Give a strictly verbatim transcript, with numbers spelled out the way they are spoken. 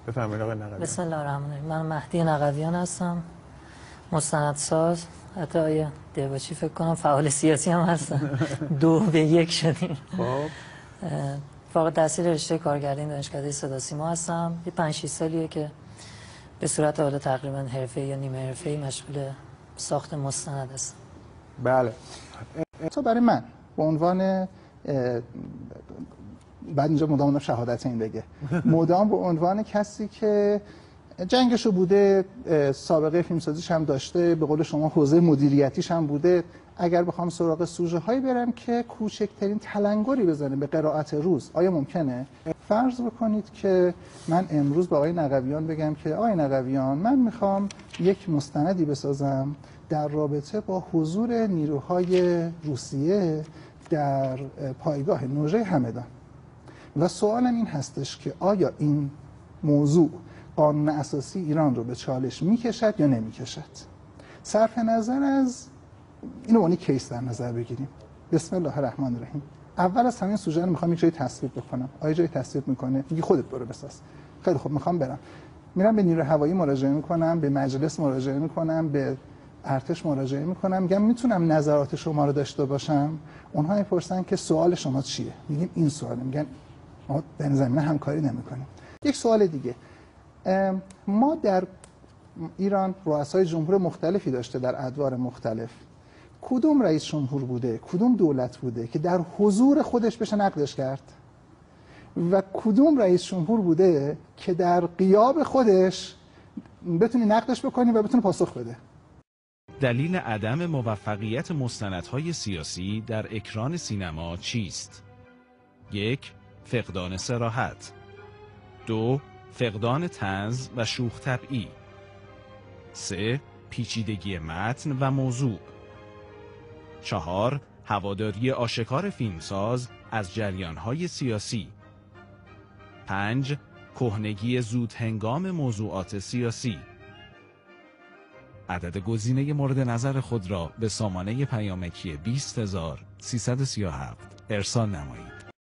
بفرمایید آقای نقویان. بسم الله الرحمن الرحیم. من مهدی نقویان هستم، مستندساز. حتی آیه دیباچی فکر کنم فعال سیاسی هم هستم. دو به یک شدیم. خب فارغ التحصیل رشته کارگردانی دانشکده صدا سیما هستم. یه پنج شش سالیه که به صورت حالا تقریبا حرفه‌ای یا نیمه حرفه‌ای مشغول ساخت مستند هستم. بله. تو برای من به عنوان بعد اینجا مدام شهادت این بگه مدام به عنوان کسی که جنگشو بوده، سابقه فیلمسازیش هم داشته، به قول شما حوزه مدیریتیش هم بوده، اگر بخوام سراغ سوژه هایی برم که کوچکترین تلنگری بزنه به قرائت روز، آیا ممکنه؟ فرض بکنید که من امروز با آقای نقویان بگم که آقای نقویان من میخوام یک مستندی بسازم در رابطه با حضور نیروهای روسیه در پایگاه نوژه همدان و سوالم این هستش که آیا این موضوع قانون اساسی ایران رو به چالش میکشد یا نمیکشد؟ صرف نظر از اینو اونی کیس در نظر بگیریم. بسم الله الرحمن الرحیم. اول از همین سوژه رو میخوام یک جایی تصویر بکنم. آیا جایی تصویر میکنه؟ میگی خودت برو بساز. خیلی خوب، میخوام برم. میرم به نیروی هوایی مراجعه میکنم، به مجلس مراجعه میکنم، به ارتش مراجعه میکنم، میگم میتونم نظرات شما رو داشته باشم؟ اونها میپرسن که سوال شما چیه؟ میگیم این سواله. میگن ما در زمینه همکاری نمیکنیم. یک سوال دیگه، ما در ایران رؤسای جمهور مختلفی داشته در ادوار مختلف. کدوم رئیس جمهور بوده، کدوم دولت بوده که در حضور خودش بشه نقدش کرد و کدوم رئیس جمهور بوده که در غیاب خودش بتونی نقدش بکنی و بتونی پاسخ بده؟ دلیل عدم موفقیت مستندهای سیاسی در اکران سینما چیست؟ یک، فقدان صراحت. دو، فقدان طنز و شوخ طبعی. سه، پیچیدگی متن و موضوع. چهار، هواداری آشکار فیلمساز از جریانهای سیاسی. پنج، کهنگی زود هنگام موضوعات سیاسی. عدد گزینه مورد نظر خود را به سامانه پیامکی بیست هزار و سیصد و سی و هفت ارسال نمایید.